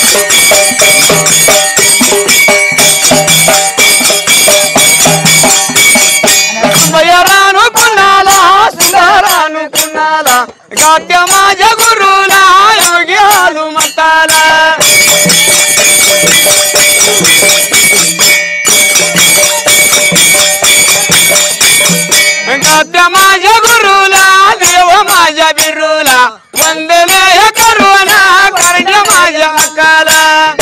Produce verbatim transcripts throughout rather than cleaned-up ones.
सुंदरानु कुणाला सुंदरानु कुणाला गात्या माझ्या गुरुला योगी हनुमंताला गात्या माझ्या गुरुला देव माझ्या बिरुला वंदनय करुणा कर्ण माझ्या अकाला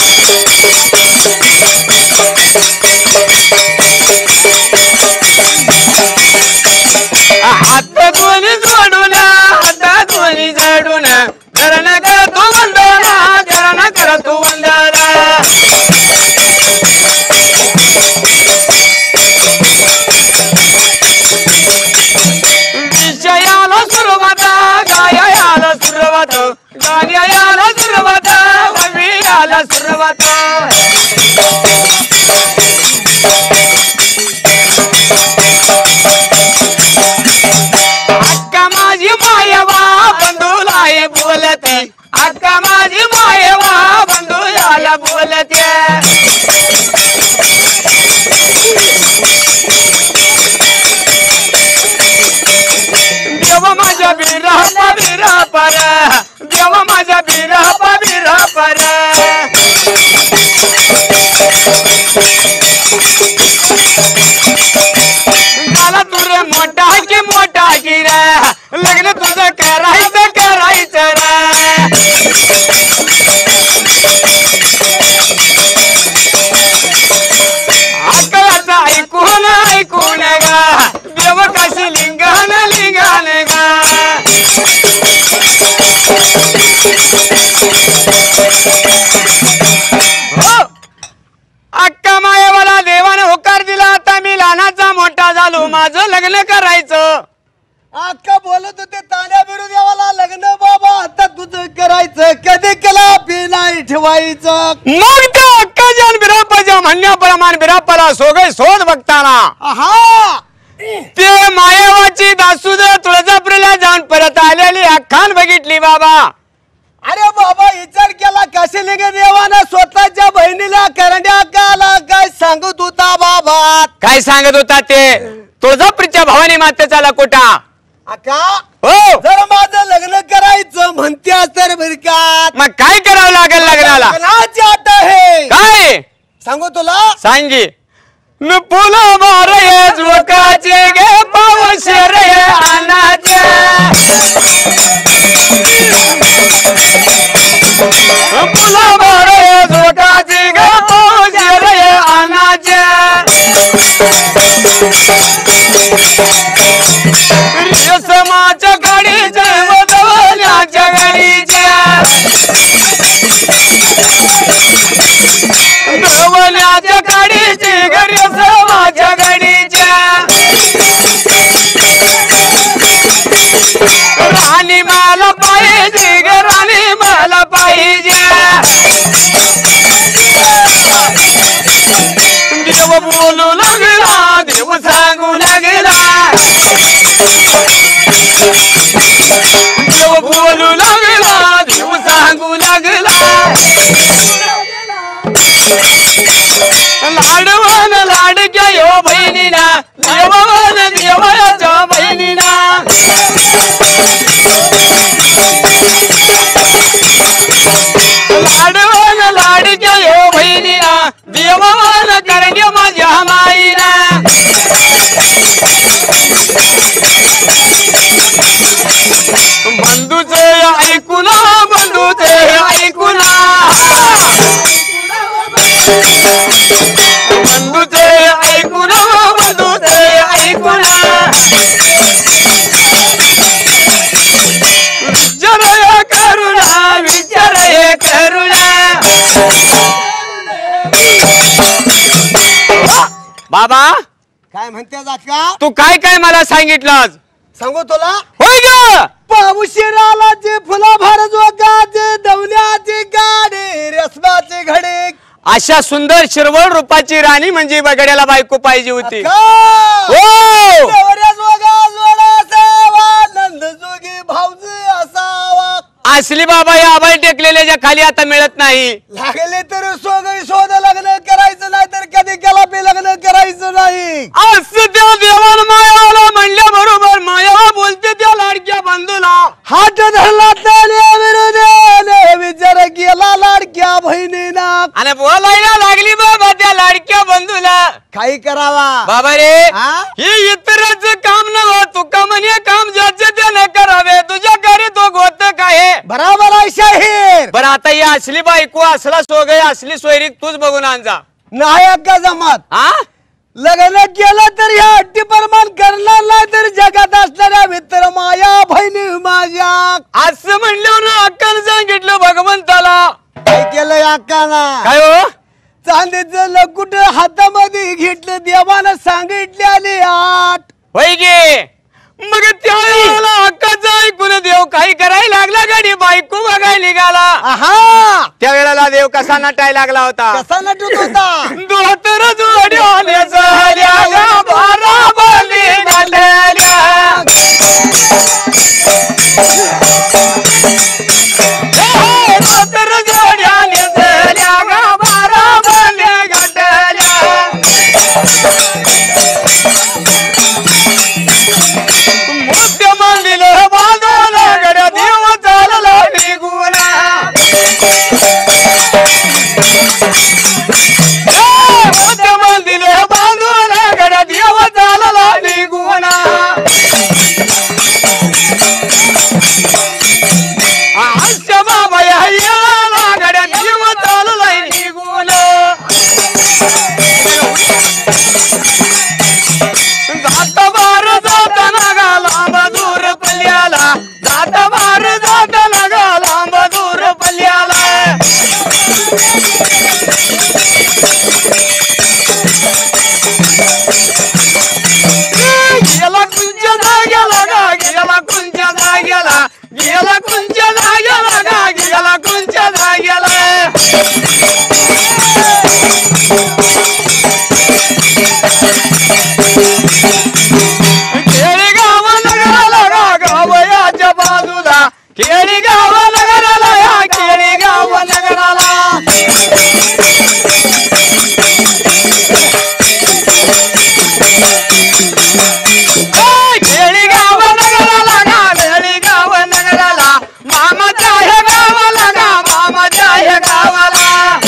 हात दोन्ही जोडून हात दोन्ही जोडून करण करतो वंदना करण करतो वंदना विषयाला सुरुवात गायाला सुरुवात गाण्याला सुरुवात कवियाला सुरुवात अक्का माझी मायवा बंधुलाय बोलते अक्का माझी मायवा बंधुला बोलते देव माझ्या बिरा बिरा पर देव माझ्या बिरा बिरा पर मला तुरे मोठा की मोठा की रे लग्न तुझं करायचं करायचं रे अकलाचा ऐकून ऐकून गा देव कशी लिंगान लिंगान गा अक्का मायेवाला देवाने होकार दिला आता मी लहानाचा मोठा झालो माझं लग्न करायचं अक्का बोलत होते ताण्या बिरू देवाला लग्न बाबा आता तुझं करायचं कधी केला बी नाही ठेवायचं मग त्या अक्काच्या बिरापाच्या म्हणण्याप्रमाणे बिरापाला सोगय शोध बघताना हा ते मायेवाची दासूद तुळजापूरला जाऊन परत आलेली अख्खान बघितली बाबा अरे बाबा विचार केला कसे लिंग देवानं स्वतःच्या बहिणीला करंड्या काला काय सांगत होता बाबा काय सांगत होता ते तुळजापूरच्या भवानी मातेचा लकोटा अक्का हो जर माझं लग्न करायचं म्हणते तर बिरकात मग काय करावं लागेल लग्नाला अट आहे काय सांगू तुला सांगी न फुलं मारे झोकाचे गे पाऊस रे आनाचे फुलं मारे झोकाचे गे पाऊस रे आनाचे रेशमाच्या गाडीचे वदवण्याच्या गाडीचे वदवण्याच्या गाडीचे घरी समाच्या गाडीच्या राणी मला पाहिजे ग राणी मला पाहिजे देव बोलू लागला देव सांगू लागला देव बोलू लागला देव सांगू लागला लाडवन लाडक्या यो बहिणीना देवावन देवाच्या बहिणीना लाडवन लाडक्या यो बहिणीना देवावन करण्या माझ्या माईना बंधूचे ऐकुना बंधूचे ऐकुना बंधूचे ऐकुना बंधूचे ऐकुना विचार करुणा विचार करुणा बाबा काय म्हणते अक्का तू काय काय मला सांगितलं सांगू तुला होय ग पाऊशिराला जे फुला भर जोगाचे दवल्याची गाडी रेशमाची घडी अशा सुंदर शिरवळ रूपाची राणी म्हणजे बगड्याला बायको पाहिजे होती हो हो नंद जोगी भाऊजी असावा असली बाबा या आबाई टेकलेल्या खाली आता मिळत नाही. लागले तर सोग शोध लग्न करायचं नाही तर कधी केला बी लग्न करायचं नाही. असं त्या देवान मायाला म्हणल्या बरोबर माया बोलते त्या लाडक्या बंधूला. हात धरला त्याने विरोधाने विचार केला लाडक्या बहिणीना आणि बोलायला लागली बाबा त्या लाडक्या बंधूला. काही करावा बाबा रे हा? हे इतरांचं काम नव्ह तुका म्हणे काम ज्याचे त्याने करावे तुझ्या घरी तो गोत काय बराबर आहे शाहीर. बरं आता ही असली बायको असला सोग असली सोयरीक तूच बघून आणजा. नाही का जमात हा लग्न केलं तर या अट्टी प्रमाण करणार नाही तर जगात असणाऱ्या मित्र माया बहिणी माझ्या असं म्हणल्यावर अक्कानं सांगितलं भगवंताला. काय केलं अक्काना काय हो चांदीचं लकुट हातामध्ये घेतलं देवानं सांगितले आठ होय गे. मग त्या वेळेला हक्काचं ऐकून देव काही करायला लागला गाडी बायको बघायला निघाला. आहा त्या वेळेला देव कसा नटायला लागला होता. कसा नटत होता दोतर जोड्याने झाल्या बारा बली गाठल्या. हे दोतर जोड्याने झाल्या बारा बली गाठल्या. मोठ्या मांडीला बांधवला गड्या देव चालला निघून. मोठ्या मांडीला बांधवला गड्या देव चालला निघून. आजच्या बाबा याला गड्या देव चालला निघून. जाता बार जाताना गाला मधुर पल्ल्याला जाता बार जाताना गाला मधुर पल्ल्याला. गेला कुंच्या जाग्याला गा गेला कुंच्या जाग्याला गेला कुंच्या जाग्याला गा गेला कुंच्या जाग्याला. केळी गाव नगराला गा गावयाच्या बाजूला केळी गाव नगराला या केळी गाव नगराला. केळी गाव नगराला गा केळी गाव नगराला मामाच्या हे गावाला गा मामाच्या हे गावाला.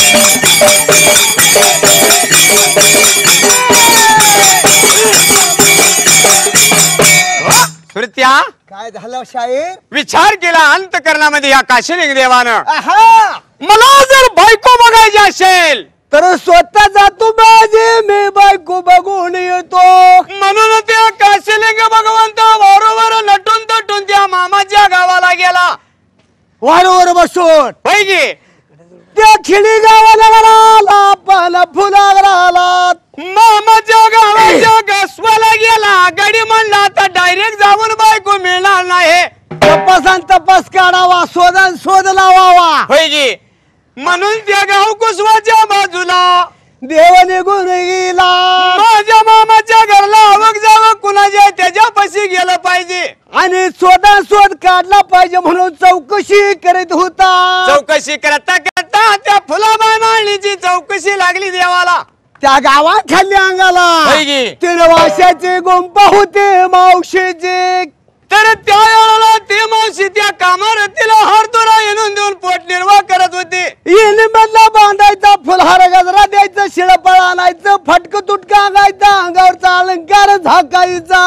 सुरत्या काय झालं शाहीर विचार केला अंतकरणामध्ये या काशीलिंग देवानं आहा मला जर बायको बघायची असेल तर स्वतः जातो माझे मी बायको बघून येतो. म्हणून त्या काशीलिंग भगवंत बरोबर नटून तटून त्या मामाच्या गावाला गेला. वारंवार बसून पैकी त्या खिडी गावाला आला पाला फुलाला मामाच्या गावाच्या गसवाला गेला. गाडी म्हणला आता डायरेक्ट जाऊन बायको मिळणार नाही. तपासान तपास काढावा शोधन शोध लावावा. पैकी म्हणून त्या गाव कुसवाच्या बाजूला देव निघून गेला. माझ्या मामाच्या घरला आवक जावक कुणाच्या त्याच्यापाशी गेलं पाहिजे आणि शोधा शोध काढला पाहिजे म्हणून चौकशी करीत होता. चौकशी करता करता त्या फुलाबाई माळणीची चौकशी लागली देवाला. त्या गावात खाली अंगाला पैकी तीन वाशाचे गुंप होते मावशीचे. तर त्या वेळेला ते मावशी त्या कामारतीला हारतोरा येऊन देऊन पोट निर्वाह करत होते. येणे मधला बांधायचा फुलहार गजरा द्यायचं शिळपळ आणायचं फटक तुटका आणायचा अंगावरचा अलंकार झाकायचा.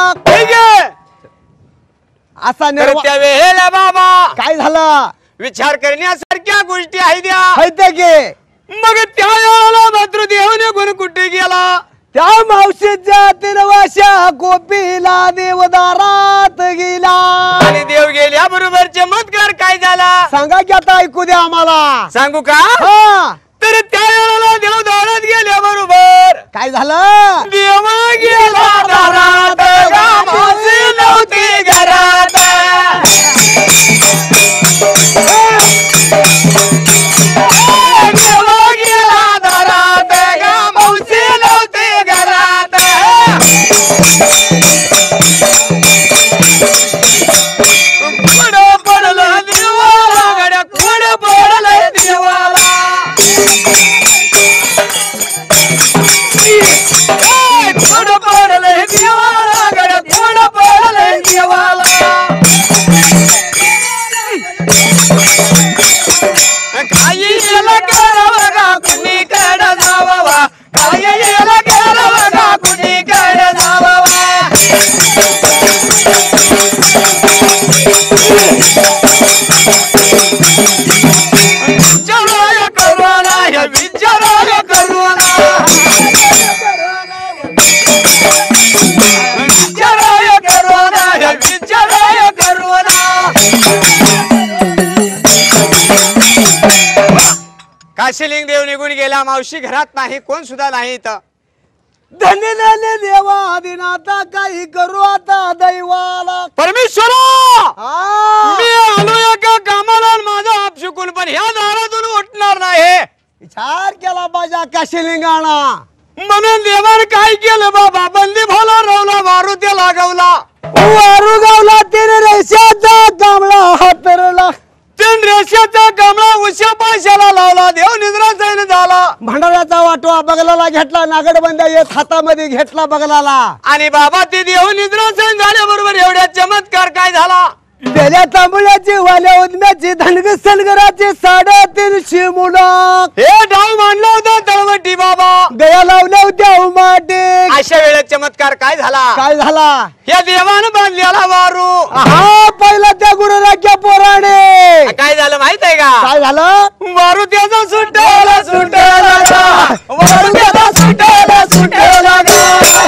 असा तर निर्वा त्या वेळेला बाबा काय झालं विचार करण्यासारख्या गोष्टी आहेत द्या. माहिती की मग त्या वेळेला मात्र देव निघून कुठे गेला. त्या मावशीच्या तीन वाशा गोपीला देवदारात गेला. आणि देव गेल्या बरोबर चमत्कार काय झाला सांगा की आता ऐकू द्या आम्हाला. सांगू का. हा तर त्या वेळेला देव दारात गेल्या बरोबर काय झालं देव गेला दारात मावशी नव्हती घरात. देव गेला दारात मावशी नव्हती घरात. पुढं पडलं देवाला येला केला बघा कुणीकडे जावावा काय येला केला बघा कुणीकडे जावावा विचाराय करुणा हे विचाराय करुणा विचाराय करुणा हे विचाराय करुणा काशीलिंग देव निघून गेला मावशी घरात नाही कोण सुद्धा नाही इथं धन्य झाले देवा आदिनाथा काही करू आता दैवाला परमेश्वरा हा मी आलो एका कामाला आणि माझा आपशुकून पण ह्या दारातून उठणार नाही विचार केला बाजा काशिलिंगाना म्हणून देवाने काय केलं बाबा बंदी भोला रवला मारू ते लागवला वारू गावला तेरे रेषाचा कामळा हातरला तीन रेषाचा कमळा उश्या पाशाला लावला देव निद्रा जाईन झाला भंडाऱ्याचा वाटवा बगलाला घेतला नागडबंद्या येत हातामध्ये घेतला बगलाला आणि बाबा ते देव निद्रा जाईन झाल्याबरोबर एवढ्या चमत्कार काय झाला बेल्या तांबळ्याची वाल्या उदम्याची धनग सलगराची साडेतीनशे मुलं हे डाव मांडला होता तळवटी बाबा गया लावल्या होत्या उमाटे अशा वेळेत चमत्कार काय झाला काय झाला या देवानं बांधलेला वारू हा पहिला त्या गुरुराख्या पोराणे काय झालं माहित आहे का काय झालं वारू त्याचा सुटायला सुटायला गा. वारू त्याचा सुटायला सुटायला गा.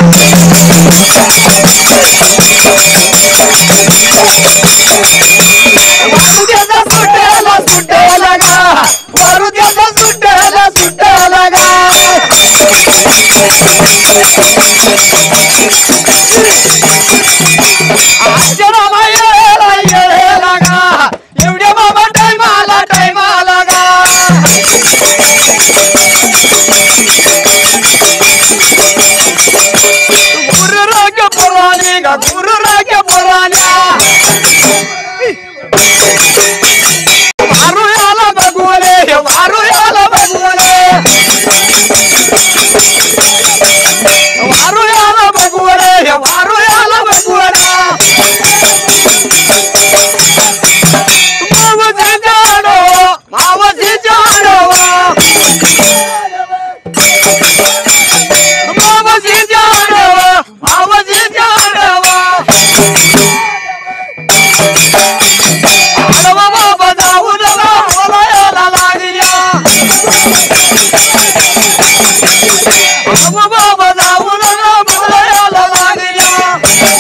वारू त्याचा सुटायला सुटायला गा. वारू त्याचा सुटायला सुटायला गा. आजच्या रामा येळेला येळेला गा. एवढ्या बाबा टायमाला टायमाला गा. गुरु राग पुराणे गा गुरु राग पुराण्या वारू याला बघवले हे वारू याला बघवले वारू याला बघवले हे वारू याला बघवले मावशी जाणो मावशी जाणो मावशी जाणो मावशी जाणो आडवा बाबा जाऊन बोलायला लागल्या आडवा बाबा जाऊन बोलायला लागल्या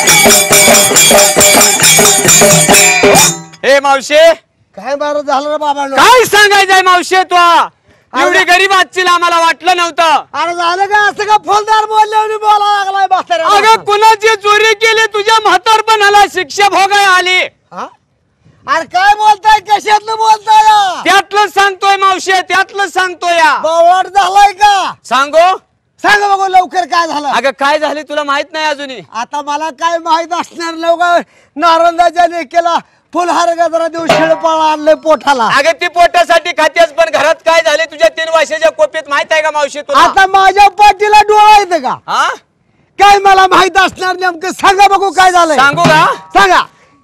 हे मावशे काय बार झालं रे बाबा काय सांगायचंय मावशे तू एवढी गरीब आजची आम्हाला वाटलं नव्हतं अरे झालं का असं का फुलदार बोलले बोला लागलाय म्हाताऱ्याला. अगं कुणाची चोरी केली तुझ्या म्हातारपणाला शिक्षा भोगाय आली हा? अरे काय बोलताय कशातलं बोलताय त्यातलं सांगतोय मावशे त्यातलं सांगतोय या बावळट झालाय का सांगो सांग बघू लवकर काय झालं अगं काय झाले तुला माहित नाही अजूनही आता मला काय माहित असणार लवकर नारंदाच्या लेकेला फुलहार गजरा देऊ शिळपाळा आणलंय पोटाला. अगं ती पोटासाठी खात्यास पण घरात काय झाले तुझ्या तीन वर्षाच्या कोपीत माहित आहे का मावशी तुला आता माझ्या पाठीला डोळा येतं का हा काय मला माहित असणार नेमकं सांगा बघू काय झालंय सांगू का सांगा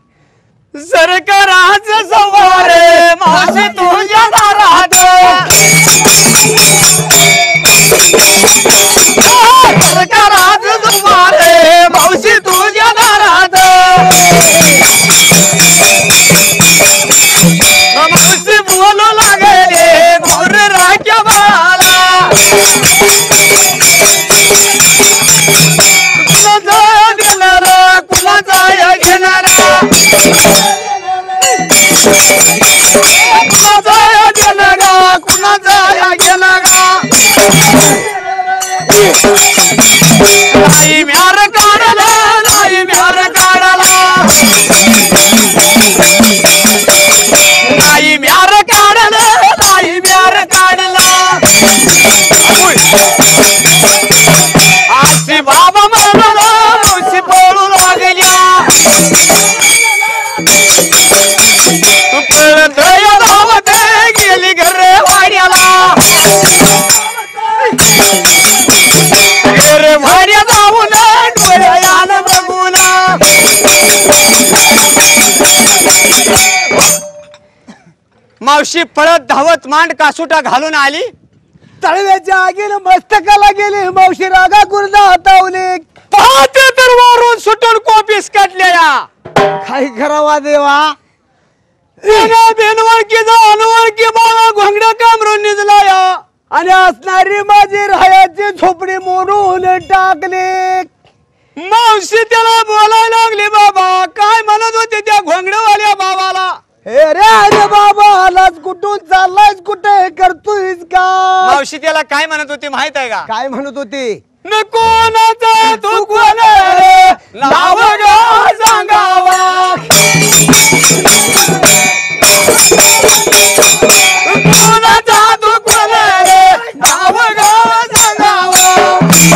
सरकाराचं सवारे मावशी तुझ्या दारात सरकाराचं सवारे मावशी तुझ्या दारात मावशी बोलू लागले मोर राख्या बाळाला कुणाचा देणारा कुणाचा घेणारा कुणाचा गेला गा कुणाचा गेला गा नाही म्यार काढला नाही म्यार काढला नाही म्यार काढला नाही म्यार काढला आशी बाबा म्हणाला मावशी पळू लागल्या दया धावत गेली घर वाड्याला घर वाड्या जाऊन मावशी पळत धावत मांड कासुटा घालून आली. तळव्याच्या आगीन मस्तकाला गेली मावशी रागा गुरदा हातावली. पाहते तर वरून सुटून कोपीस काटलेल्या. काय करावा देवा. बेनवळकी जानवळकी बाळा घोंगड्या कामरून निजला या. आणि असणारी माझी रायाची झोपडी मोडून टाकली. मावशी त्याला बोलायला लागली. बाबा काय म्हणत होते त्या घोंगडवाल्या बाबाला. हे रे अरे बाबा आलाच कुठून चाललायस कुठे करतोयस का. मावशी त्याला काय म्हणत होती माहित आहे का. काय म्हणत होती. नको नाचा तू कोण नाव गाव सांगावा. कोणाचा तू कोण नाव गाव सांगावा.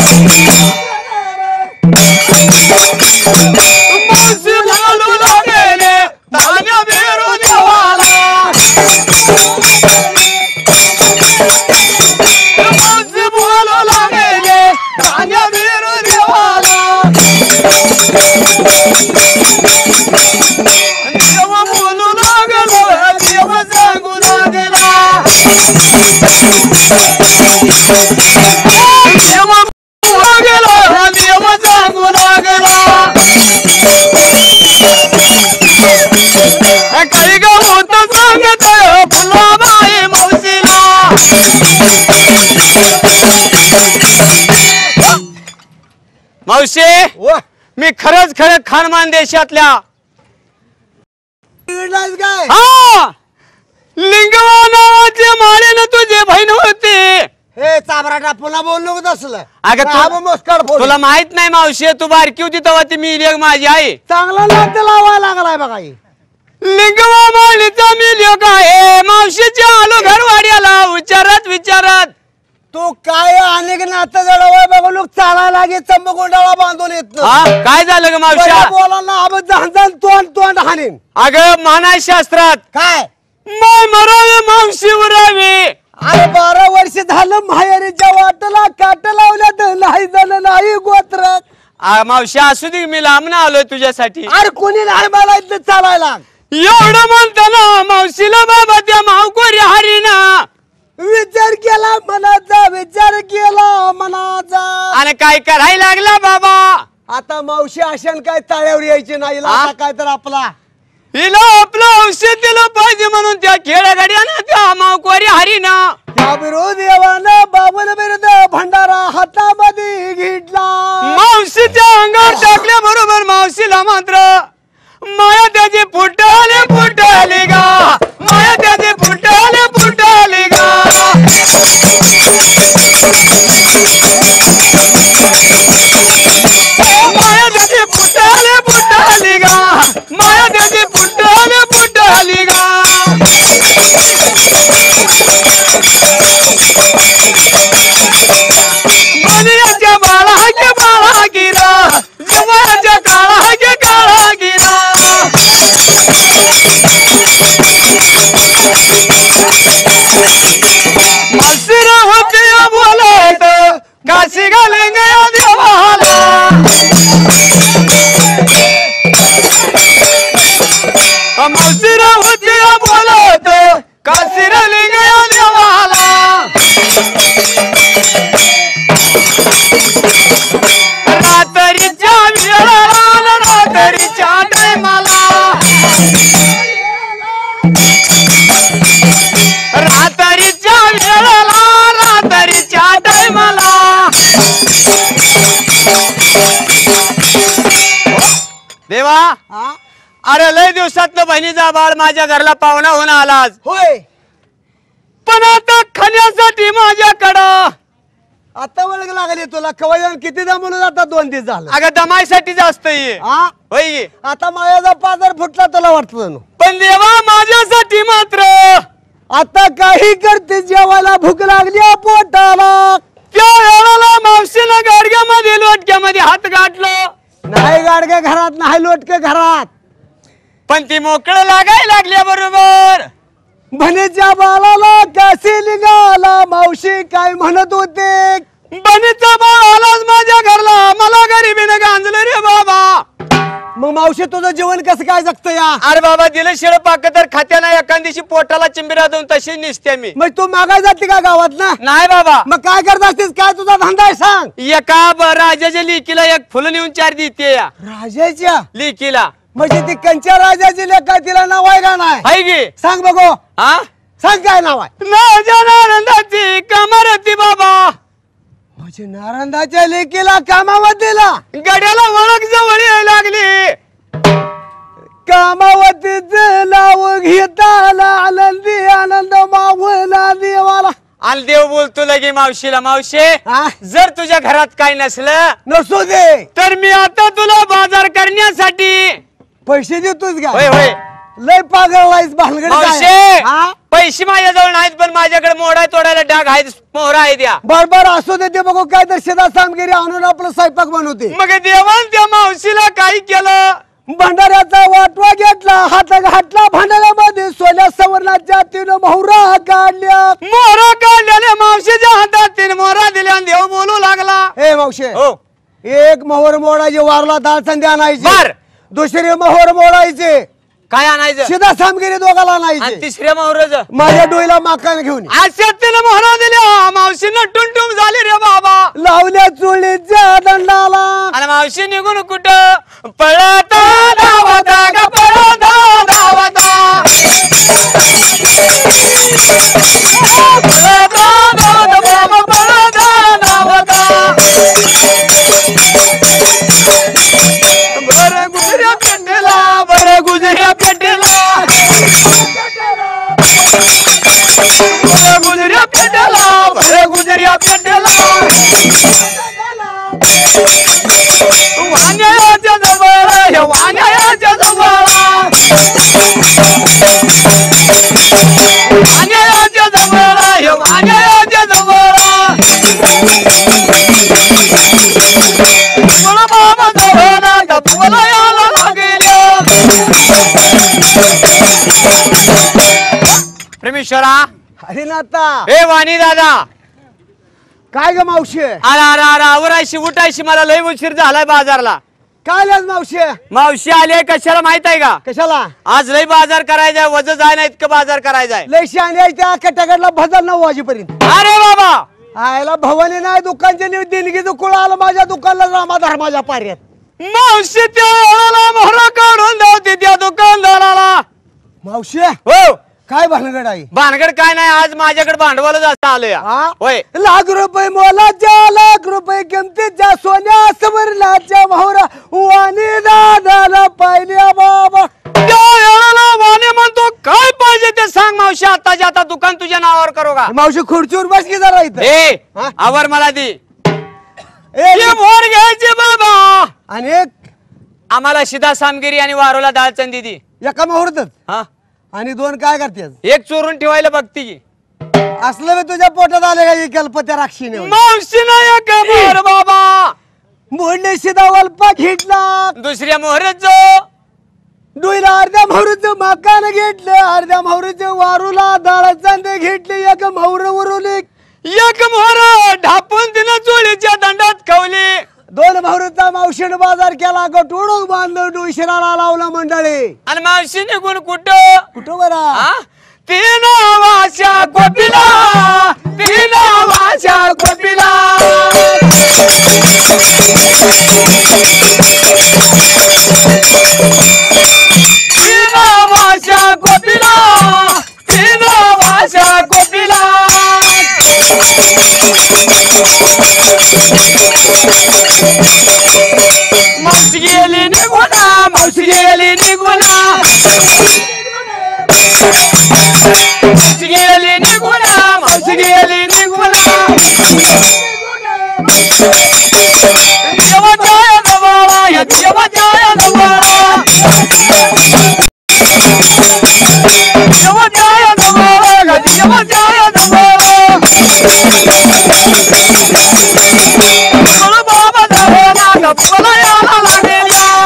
मावशी बोलू लागले धान्य बेरू देवाला. मावशी बोलू लागले धान्य बेरू देवाला. देव बोलू लागलो देव सांगू लागला. देव लागला देव सांगू लागला. काही गवत सांगत फुलाबाई मावशीला. मावशी मी खरंच खरं खानमान देशातल्या काय हा लिंगवा नावाचे माळेनं तुझे बहीण होती. हे चाबराटा पुन्हा बोल नको असलं. अगं तू- तुला माहित नाही मावशी तू बारकी होती तेव्हा ती मी लेग माझी आई. चांगला नाट्य लावायला लागलाय बघा. लिंगवा माळीचा मी लेग आहे. मावशीच्या आलो घरवाड्याला विचारत विचारत. तू काय अनेक नातं जळवाय बघा लोक चालायला लागे चंबकोंडाला बांधून येत हा काय झालं ग मावशी. बोलांना अब जहान तोंड तोंड हाणीन. अगं मानाय शास्त्रात काय माय मरावे मावशी उरावे. अरे बारा वर्ष झालं माहेरीच्या वाटला काट लावल्यात नाही झालं नाही गोत्र. आ, मावशी असू दे मी लांब आलोय तुझ्यासाठी. अरे कोणी नाही मला इथं चालायला. एवढं म्हणताना मावशीला बाबा त्या मावकोरी हरीना विचार केला मनाचा विचार केला मनाचा. आणि काय करायला लागला बाबा. आता मावशी अशान काय ताळ्यावर यायची नाही. हा? काय तर आपला हिला आपलं औषध दिलं पाहिजे म्हणून त्या खेळागाड्यानं त्या मावकोरी हरीना त्या विरोध देवानं बाबूल विरुद्ध भंडारा हातामध्ये घेतला. मावशीच्या अंगावर टाकल्या बरोबर मावशीला मात्र माया त्याची फुटाले फुटाली गा. माया त्याची फुटाले फुटाली गा. माया त्याची फुटाले फुटाली गा. माया त्याची फुटाले फुटाली गा. मनियाच्या बाळा के बाळा गिरा. जवाच्या काळा के काळा गिरा. मावशीला होते बोलत काशी घालेंगे देवाला. मावशीला होते बोलत काशी घालेंगे देवाला. रात्रीच्या वेळाला रात्रीच्या टायमाला. रात्रीच्या वेळाला रात्रीच्या टायमाला. देवा हा? अरे लय दिवसातलं बहिणीचा बाळ माझ्या घरला पाहुणा होऊन आलाच. होय पण आता खाण्यासाठी माझ्याकडं आता वळग लागली तुला कवयन किती दमून जातात. दोन दिवस झालं. अगं दमाईसाठी जास्त ये हा? होय. आता मायाचा पाजर फुटला तुला वाटतं. पण देवा माझ्यासाठी मात्र आता काही करते जेवायला भूक लागली पोटाला. त्या वेळाला मावशीनं गाडग्यामध्ये लोटक्यामध्ये हात गाठलो. नाही गाडगे घरात नाही लोटके घरात. पण ती मोकळं लागायला लागल्या बरोबर बनीच्या बाळाला कशी निघाला मावशी काय म्हणत होते. बनीचा बाळ आलाच माझ्या घरला. मला गरिबीनं गांजलं रे बाबा. मग मावशी तुझं जीवन कसं काय जगत या? अरे बाबा दिलं शिळ पाक तर खात्याना एका दिवशी पोटाला चिंबिरा देऊन तशी निसते मी. मग तू मागाय जाते का गावात ना? नाही बाबा. मग काय करत असतेस? काय तुझा धंदा आहे सांग? एका ब- राजाच्या लेकीला एक फुलं नेऊन चार देते या राजाच्या लेकीला. म्हणजे ती कंच्या राजाची लेख काय तिला नाव आहे का नाही? हाय गे सांग बघू. हा सांग काय नाव आहे? नारंदाची कमरती बाबा. म्हणजे नारंदाच्या लेकीला कामावतीला गड्याला ओळख जवळ यायला लागली. कामावतीच नाव घेताला आनंदी आनंद मावला देवाला. आणि देव बोलतो लगे मावशीला, मावशी हा? जर तुझ्या घरात काही नसलं नसू दे तर मी आता तुला बाजार करण्यासाठी पैसे देतोस का? होय होय लय पागल लाईस भानगड काय? मावशे हा? पैसे माझ्याजवळ नाहीत पण माझ्याकडे मोडा तोडायला डाग आहेत, मोहरा आहे द्या. बर बर असू दे ते बघू काय तर शेतात सामगिरी आणून आपलं स्वयंपाक बनवते. मग देवान त्या मावशीला काय केलं? भंडाऱ्याचा वाटवा घेतला, हात घातला भांडाऱ्यामध्ये, सोन्या सवर्णाच्या तीन मोहरा काढल्या. मोहरा काढल्याने मावशीच्या हातात तीन मोहरा दिल्या आणि देव बोलू लागला. हे मावशे हो एक मोहर मोडायचे वारला दाळ संधी आणायची, बर दुसरे मोहर मोडायचे काय आणायचं सीधा सामगिरी दोघाला आणि आणायचे. तिसऱ्या मोहराचं माझ्या डोईला माकान घेऊन अशा तिने मोहरा दिल्या. मावशीनं टुमटुम झाली रे बाबा. लावल्या चोळीच्या दंडाला. आणि मावशी निघून कुठं पळता धावता ग पळता धावता पळता धावता बाबा पळता धावता. बरं गुजऱ्या पेटेला बरं गुजऱ्या पेटेला बरं गुजऱ्या पेटेला बरं गुजऱ्या पेटेला. वाण्याच्या जवळ हे वाण्याच्या जवळ वाण्याच्या जवळ हे वाण्याच्या जवळ मला बाबा जवळ का तुला यायला लागेल. प्रेमेश्वरा अरे नाता हे वाणी दादा काय ग मावशी? अरे अरे अरे आवरायशी उठायशी मला लय उशीर झालाय बाजारला. काय लाज मावशी? मावशी आली कशाला माहित आहे का? कशाला? आज लय बाजार करायचाय, वज जाय ना इतकं बाजार करायचाय. लय शाने त्या कटाकडला भजन नऊ वाजेपर्यंत. अरे बाबा आयला भवानी नाही दुकानच्या देणगीचं कुळ आलं माझ्या दुकानला रामा धर्माच्या पार्यात. मावशी त्या वेळेला मोहरा काढून धावते त्या दुकानदाराला. मावशी हो काय भानगड आहे? भानगड काय नाही, आज माझ्याकडे भांडवल जास्त आलंय. हा? होय लाख रुपये मोलाच्या लाख रुपये किमतीच्या सोन्या सवर्णाच्या मोहरा वाणी दादाला पाहिल्या बाबा. त्या वेळेला वाणी म्हणतो काय पाहिजे ते सांग मावशी, आताच्या आता दुकान तुझ्या नावावर करू का? मावशी खुर्चीवर बस की जरा इथं. ए हा? आवर मला दे. ए, हे मोहर घ्यायचे बाबा. आणि एक आम्हाला शिदा सामगिरी आणि वारोला डाळ चंदी दी. एका मोहरतच हा आणि दोन काय करतेस? एक चोरून ठेवायला बघती की. असलं बी तुझ्या पोटात आले का कल्पत्या राक्षीने? मावशी नाही का मोहर बाबा. मोडले शिदा वल्पा घेतला, दुसऱ्या मोहरच डोईला अर्ध्या मोहरीचं मकान घेतलं, अर्ध्या मोहरीचं वारूला डाळ चांदे घेतले, एक मोहर उरवली, एक मोहर ढापून तिनं चोळीच्या दंडात खवली. दोन मोहरीचा मावशीनं बाजार केला, गटोडून बांधलं, डोईशिराला लावला मंडळी. आणि मावशी निघून कुठं कुठं बरा? हा? तीन वाशा कोपिला तीन वाशा कोपिला तीन वाशा कोपिला तीन वाशा कोपिला. मावशी गेली निघुना मावशी गेली निघुना मावशी गेली निघुना मावशी गेली निघुना. देवाच्या जवळ या देवाच्या जवळ देवाच्या जवळ या देवाच्या जवळ मला बाबा जवळ ना मला यायला लागेल.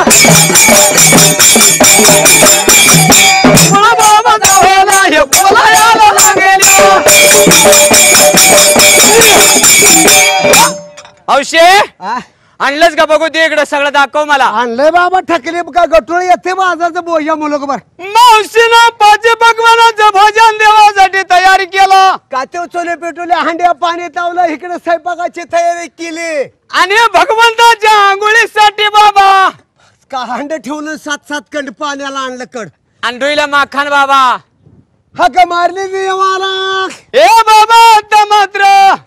मला बाबा जवळ ना हे मला यायला लागेल. औषे आ? आणलंच का बघू दे इकडे सगळं दाखव मला. आणलंय बाबा ठकले का गटोळ येते माझाचं बोजा मुलग बर. मावशीनं पाच भगवानाचं भजन देवासाठी तयारी केलं. कातेव चोले पेटवले हांड्या पाणी तावलं इकडे स्वयंपाकाची तयारी केली आणि भगवंताच्या आंघोळीसाठी बाबा का हांड ठेवलं सात सात कंड पाण्याला आणलं कड अंडोईला माखान बाबा हक मारली देवाला. ए बाबा आता मात्र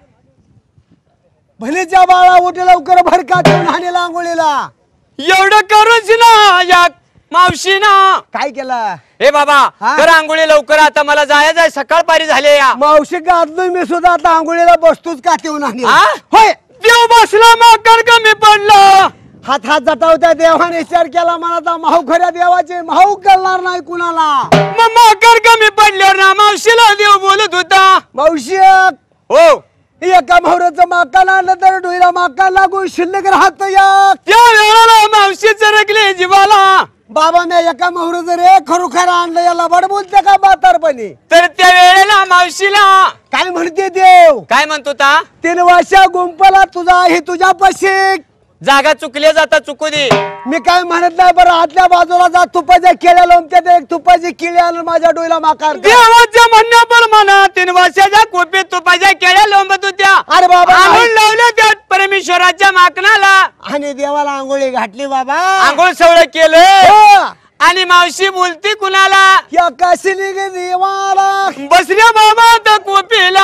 भलेच्या बाळा उठ लवकर भडका ठेवून हाणेला आंघोळीला. एवढं करूच ना या मावशीना. काय केलं ए बाबा हा? कर आंघोळी लवकर आता मला जायचं आहे सकाळ पारी झाले या. मावशी गाजलोय मी सुद्धा आता आंघोळीला बसतोच का ठेवून हाणे. हा? होय देव बसला माकड कमी पडलं. हात हात जटावत्या देवाने विचार केला मला तर माहू खऱ्या देवाचे माहू करणार नाही कुणाला. मग माकड कमी पडल्यावर ना मावशीला देव बोलत होता. मावशी हो एका मोहराचं माका आणलं तर डोईला माका लागून शिल्लक राहत या. त्या वेळेला मावशी चरकली जीवाला. बाबा मी एका मोहराचं रे खरोखर आणलं याला बड बोलते का म्हातारपणी. तर त्या वेळेला मावशीला काय म्हणते देव काय म्हणतो ता तीन वर्षा गुंपला तुझा हे तुझ्या पशी जागा चुकल्या जाता चुकू दे. मी काय म्हणत नाही बरं आतल्या बाजूला जा तुपाच्या केळ्या लोमत्यात एक तुपाची केळी आणून माझ्या डोईला माकार. देवाच्या म्हणण्याप्रमाणे तीन वर्षाच्या कोपीत तुपाच्या केळ्या लोंबत होत्या. अरे बाबा आणून लावल्या त्या परमेश्वराच्या माकणाला. आणि देवाला आंघोळी घातली बाबा. आंघोळ सवळ केलं हो. आणि मावशी बोलती कुणाला या काशीनी गे देवाला बसल्या बाबा आता कोपीला.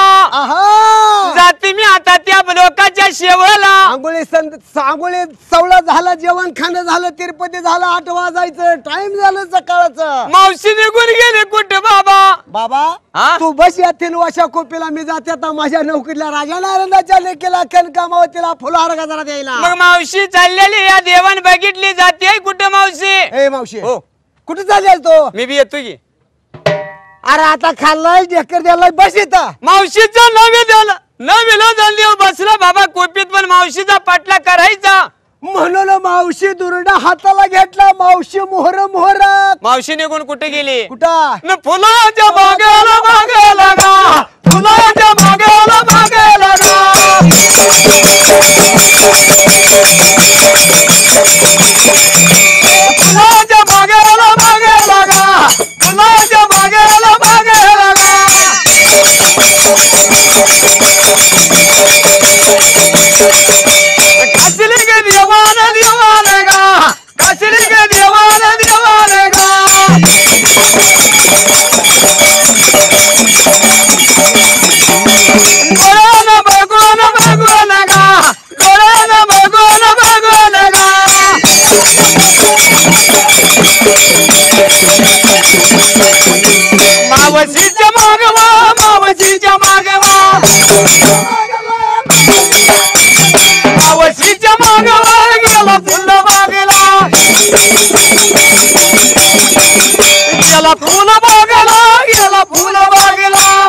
आहा जाते मी आता त्या लोकांच्या शेवाला. आंघोळी संत आंघोळी सवळं झालं जेवण खाणं झालं तिरुपती झालं आठ वाजायचं टाइम झालं सकाळचं. मावशी निघून गेली कुठे बाबा. बाबा हा? तू बस या तीन वर्षा कोपीला मी जाते आता माझ्या नोकरीला राजा नारायणाच्या लेकीला कनकामावतीला फुलहार गजरा द्यायला. मग मावशी चाललेली या देवान बघितली जाते कुठे मावशी. ए मावशी हो कुठे चालली तो. मी बी येतो की. अरे आता खाल्लाय ढेकर द्यायला बस येतं. मावशीचा नवे झालं नवीला देव बसला बाबा कोपीत पण मावशीचा पाटला करायचा. म्हणून मावशी दुरडा हाताला घेतला मावशी मोहर मोहर. मावशी निघून कुठे गेली. कुठं न फुलाच्या बागेला बागेला गा फुलाच्या बागेला बागेला गा. फुलाच्या बागेला बागेला गा फुलाच्या बागेला बागेला गा. कासली गे देवान देवान गा कासली गे देवान देवान गा. डोळ्यानं बघून बघून गा डोळ्यानं बघून बघून गा. मावशीच्या मागवा मावशीच्या मागवा मावशीच्या मागवा गेला फुल बागेला गेला फुल बागेला गेला फुल बागेला.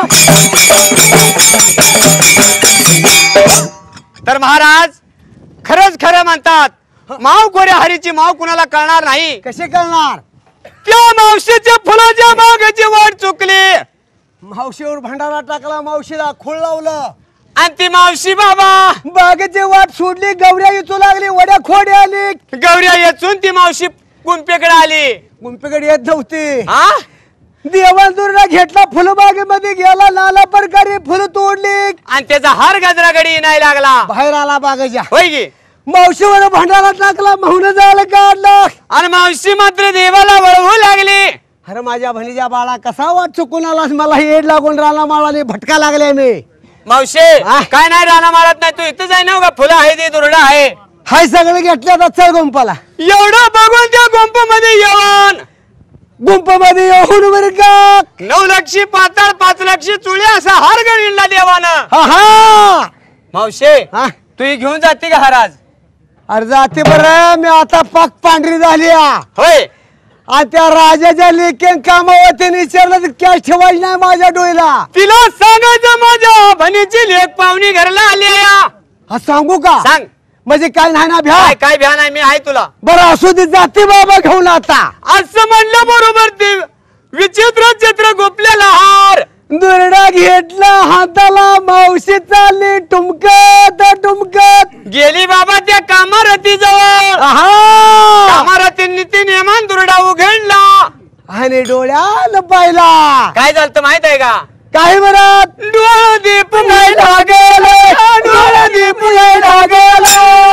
तर महाराज खरंच खरं म्हणतात माव गोऱ्या हरीची माव कुणाला कळणार नाही. कसे करणार. त्या मावशीच्या फुलाच्या बागेची वाट चुकली. मावशीवर भंडारा टाकला मावशीला खोळ लावलं आणि ती मावशी बाबा बागेची वाट सोडली गवऱ्या येचू लागली वड्या खोडे आली. गौऱ्या येचून ती मावशी गुंपेकडे आली. गुंपेकडे येत नव्हती. हा देवांदुरला घेतला फुलबागेमध्ये गेला नाला प्रकारे फुलं तोडली आणि त्याचा हार गजरागडी नाही लागला. बाहेर आला बागेच्या. होय की मावशीवर भंडारा टाकला माहुन जायला काढलं आणि मावशी मात्र देवाला वळवू लागली. अरे माझ्या भणीच्या बाळा कसा वाट चुकून आलास मला हेड लागून राहला माळाने भटका लागले मी. मावशी हा? काय नाही राहणार मारत नाही तू इथं जाय ना फुलं आहे ते दुरडा आहे. हाय सगळे घेतले आता चल गुंपाला. एवढं बघून त्या गुंपामध्ये येऊन गुंपामध्ये येऊन बरं का नऊ लक्षी पाताळ पाच लक्षी चुळे असा हार गणला देवानं. हा हा मावशे हा तू ही घेऊन जाते का हराज. अरे जाते बरं मी आता पाक पांढरी झाली आ. होय आणि त्या राजाच्या लेखेन कामावतीने विचारलं तर कॅश ठेवायची नाही माझ्या डोईला. तिला सांगायचं माझ्या भणीची लेख पाहुणी घरला आली आहे. हा सांगू का सांग म्हणजे काय नाही ना भ्या. काय काय भ्या नाही मी आहे तुला. बरं असू दे जाते बाबा घेऊन आता. असं म्हणलं बरोबर ते विचित्र चित्र गोपलेला हार दुरडा घेतला हाताला मावशी चालली टुमकत टुमकत गेली बाबा त्या कामारती जवळ. कामारतींनी ती नेमान दुरडा उघडला आणि डोळ्याला पाहिला. काय झालं माहित आहे का? काय बरं डोळा दीप गायला गेले, डोळा दीप गायला गेले,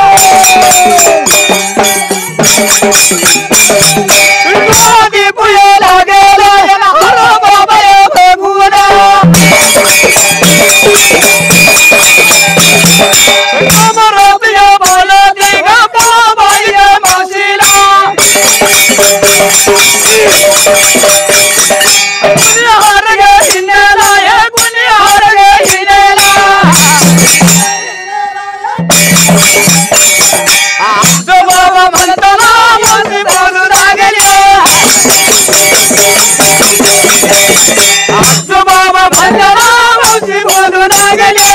डोळा दीप गायला गेले. हरो बाबा ये भगुना कामारती बोला दे गा बाबा ये मावशीला. हार गे हिंदेला ये गुन्हे हार गे हिंदेला. आमचं बाबा म्हणताना मावशी बोलू लागले. आमचं बाबा म्हणताना मावशी बोलू लागले.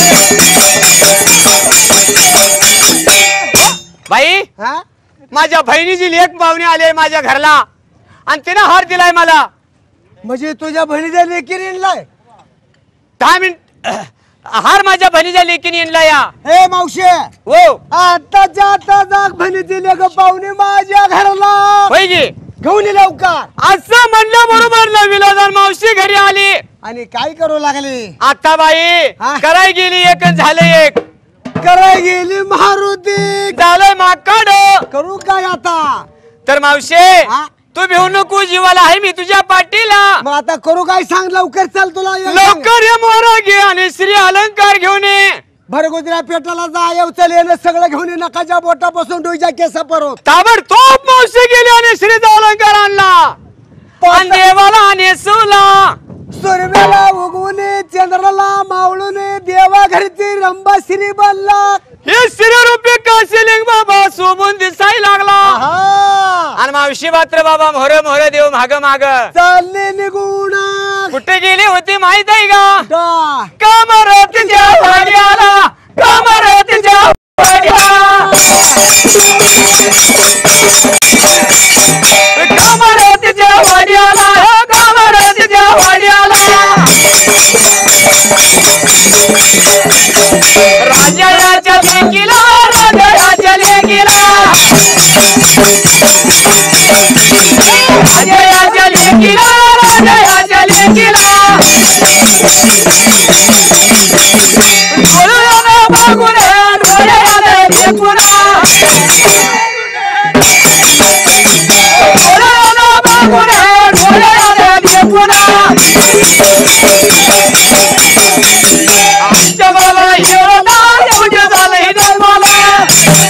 बाई हा माझ्या बहिणीची लेक पाहुणे आले माझ्या घरला आणि तिने हार दिलाय मला. म्हणजे तुझ्या बहिणीच्या लेकीने आणलाय. दहा मिनिट हार माझ्या बहिणीच्या लेकीने आणला या. हे मावशे हो आताच्या आता जाग बहिणीची लेक पाहुणे माझ्या घराला पाहिजे घेऊन ये लवकर. असं म्हणलं बरोबर ना विलादान मावशी घरी आली आणि काय करू लागली. आता बाई हा? कराय गेली एक आणि झालं एक. कराय गेली मारुती झालंय माकड. करू काय आता. तर मावशे हा? तू भिवू नको जीवाला आहे मी तुझ्या पाठीला. मग आता करू काय सांग लवकर चाल तुला येऊन सांग. लवकर ये मोरा घे आणि श्री अलंकार घेऊन ये. भरगोदऱ्या पेटाला जा येऊ चल येणं सगळं घेऊन ये. नकाच्या बोटापासून डोईच्या केसा परत ताबडतोब मावशी गेली आणि श्रीचा अलंकार आणला आणि देवाला नेसवला. सुरव्याला उगवून चंद्राला मावळून देवा घरची रंबा श्री बनला. हे श्रीरूपी काशिलिंग बाबा सोबून दिसाय लागला. आहा. आणि मावशी मात्र बाबा मोहर मोहर देव माग माग चालले निघून कुठे गेली होती माहित आहे का? का कामारतीच्या वाड्याला, कामारतीच्या वाड्याला, कामारतीच्या वाड्याला, कामारतीच्या वाड्याला. राजा राजा लेकीला, राजा राजा लेकीला, राजा राजा लेकीला, राजा राजा लेकीला. डोळ्याला बघून डोळ्याला देखून, डोळ्याला बघून डोळ्याला देखून. आमच्या बाबा येवला एवढं झालंय जन्माला.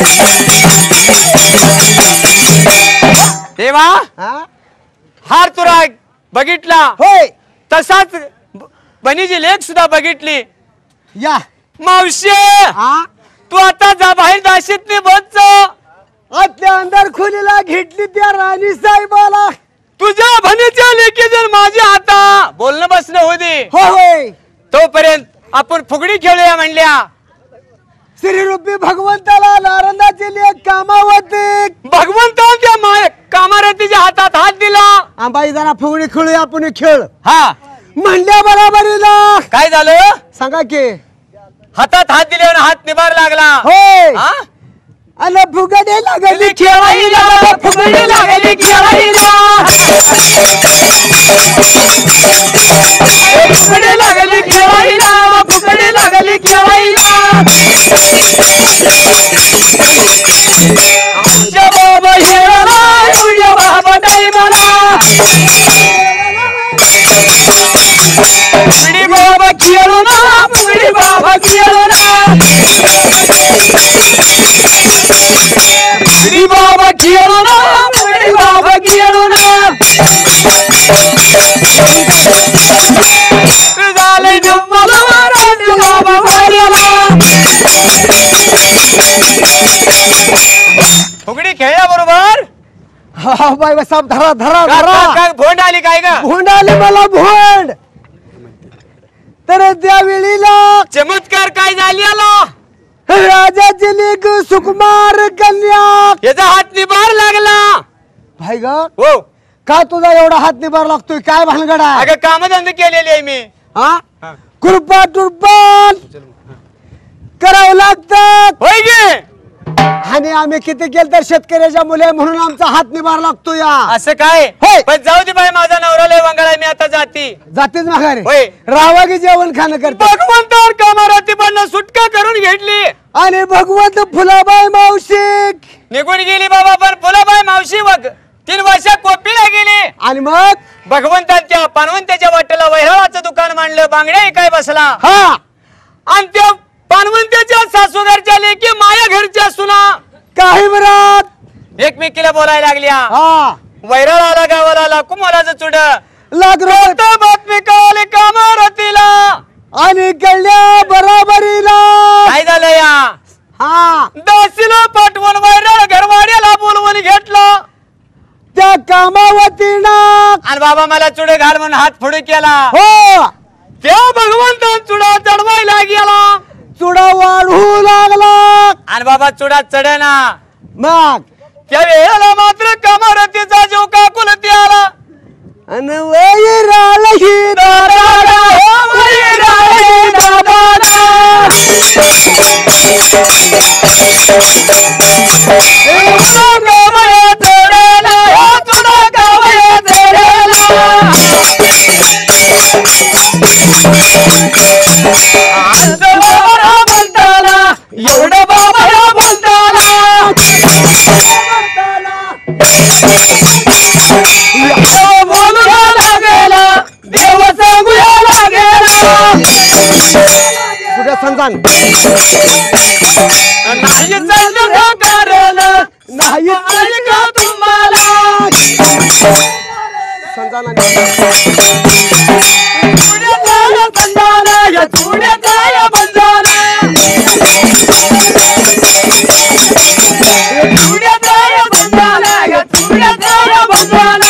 देवा हा? हार तुरा बघितला होय तसाच बहिणीची लेख सुद्धा बघितली. या मावशी हा तू आता जा बाहेर दाशीत नाही बस. आतल्या अंधार खोलीला घेतली त्या राणी साहेबाला. तुझ्या बहिणीच्या लेखी जर माझ्या आता बोलणं बसणं होते हो होय तोपर्यंत आपण फुगडी खेळूया म्हणल्या. श्रीरूपी भगवंताला नारंदाची लेख कामावती. भगवंता त्या माय कामारतीच्या हातात हात दिला. आंबाई जरा फुगडी खेळूया आपण खेळ हा म्हणल्या बरोबरीला. काय झालं? सांगा की हातात हात दिल्यावर हात निभार लागला. होय हा? अन फुगडी लागली खेळायला, फुगडी लागली खेळायला, फुगडी लागली खेळायला, फुगडी लागली खेळायला. आमच्या बाबा हेळला, तुझ्या बाबा नाही मला. फुगडी बाबा खेळू ना, फुगडी बाबा खेळू ना, फुगडी बाबा खेळू ना, फुगडी बाबा खेळू ना. झालंय जन्माला राजा बाबा वाड्याला. फुगडी खेळल्या बरोबर हा बाई साहेब धरा धरा धरा. भोंड आली काय ग? भोंड आले मला भोंड. तर त्यावेळीला चमत्कार काय झाली आला? राजाची लेक सुकुमार कन्या. याचा हात निभार लागला. भाई ग हो का तुझा एवढा हात निभार लागतोय काय भानगड आहे? अगं कामधंदे केलेले आहे मी. हा कृपा टुरपान करावं लागतात होय गे आणि आम्ही किती केलं तर शेतकऱ्याच्या मुले म्हणून आमचा हात निभार लागतो या असं काय होय. पण जाऊ दे बाई माझा नवरा लय वंगाळ आहे मी आता जाती जातीच माघारे होय. रावा की जेवण खाणं करतात भगवंतावर कामाराती पण सुटका करून घेतली आणि भगवंत फुलाबाई मावशिक निघून गेली बाबा पण फुलाबाई मावशी बघ तीन वर्ष कोपीला गेली आणि मग भगवंताच्या पानवंताच्या वाटेला वैराळाचं दुकान मांडलं बांगड्या काय बसला हा आणि त्या पानवंताच्या सासूघरच्या लेकी माया घरच्या सुना काही बरात एकमेकीला बोलायला लागल्या हा वैराळ आला गावाला आला कुमाराचं चुड लागलो बातमी कळाली कामारतीला आणि कळल्या बराबरीला काय झालं या हा दासीला पाठवून वैराळ घरवाड्याला बोलवून घेतलं त्या कामावतीनं आणि बाबा मला चुडे घाल म्हणून हात पुढे केला हो त्या भगवंत चुडा चढवायला गेला चुडा वाढू लागला आणि बाबा चुडा चढना मग त्या वेळेला मात्र कामारतीचा जीव काकुलती आला अन वैराळ ही दादा वैराळ ही दादा एवढं बाबा बोलताना बोलू लागेला देव सांगूया लागेला कुठे संतान नाही चाललं कारण नाही ऐका तुम्हाला संतानाने चुड्याचा बंधाना या चुड्याचा बंधाना चुड्याचा बंधाना या चुड्याचा बंधाना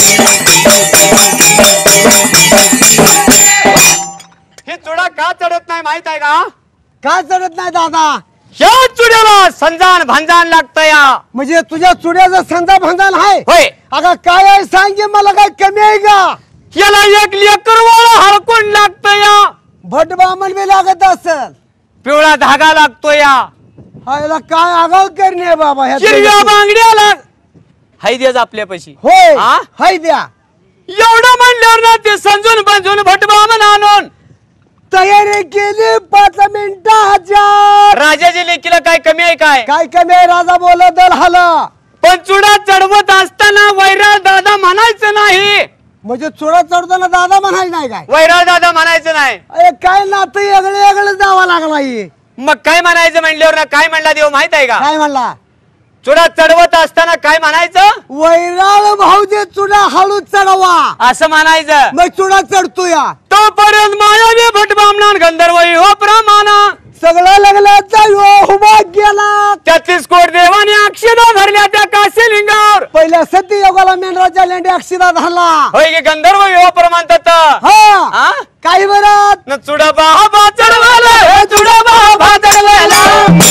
हे चुडा का चढत नाही माहित आहे का का चढत नाही दादा ह्या चुड्याला संजान भांजान लागतं या म्हणजे तुझ्या चुड्याचं संधा भांधन आहे होय अगं काय आहे सांग की मला काय कमी आहे का याला एक लेकर वाळा हरकून लागतं या भट बामण बी लागत असल पिवळा धागा लागतो या हा याला काय आगाव करणे बाबा ह्या हिरव्या बांगड्याला हाय द्याच आपल्यापाशी होय हा? हाय द्या एवढं म्हणल्यावर ना ते समजून बांधून भटबामन आणून तयारी केली पाच मिनिटाच्या राजाच्या लेकीला काय कमी आहे काय काय कमी आहे राजा बोलत हाला पण चुडा चढवत असताना वैराळ दादा म्हणायचं नाही म्हणजे चुडा चढताना दादा म्हणायचं नाही काय वैराळ दादा म्हणायचं नाही अरे काय नातं वेगळं वेगळं जावं लागला ही मग काय म्हणायचं म्हणल्यावर ना काय म्हणला देव माहित आहे का काय म्हणला चुडा चढवत असताना काय म्हणायचं वैराळ भाऊजे चुडा हळू चढवा असं म्हणायचं मग चुडा चढतो या तोपर्यंत मायावी भटबामणान गंधर्व हो प्रमाणा सगळं लग्नाचा यो उभा गेला तेहतीस कोट देवाने अक्षदा धरल्या त्या काशीलिंगावर पहिल्या सती योगाला मेंढराच्या लेंडी अक्षिदा धरला होय की गंधर्व हो प्रमाण तत हा काही बरात न चुडा बाबा चढवायला हे चुडा बाबा चढवायला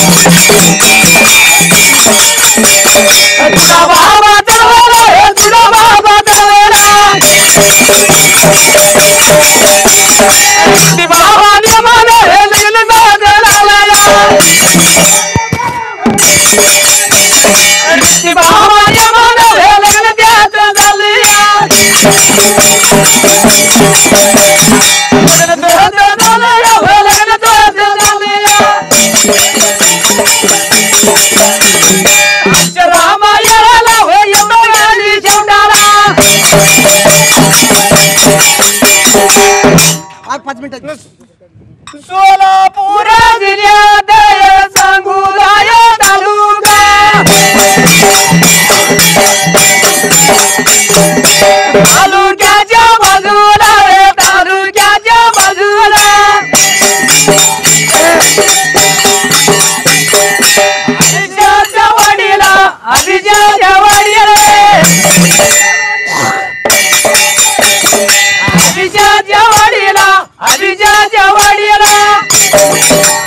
चुडा बाबा चढवायला हे चुडा बाबा चढवायला ती बाबाने मला हे लग्न चढवायला ती बाबाने मला हे लग्न त्याचं झालं रामायणाला होय बघाली शेवटाला पाच मिनिट सोलापूर जिल्ह्यात सांगू राया तालुका तालुक्याच्या बाजूला रे तालुक्याच्या बाजूला आदिजाच्या वाडीला आदिजाच्या वाडीला आदिजाच्या वाडीला आदिजाच्या वाडीला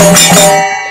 रे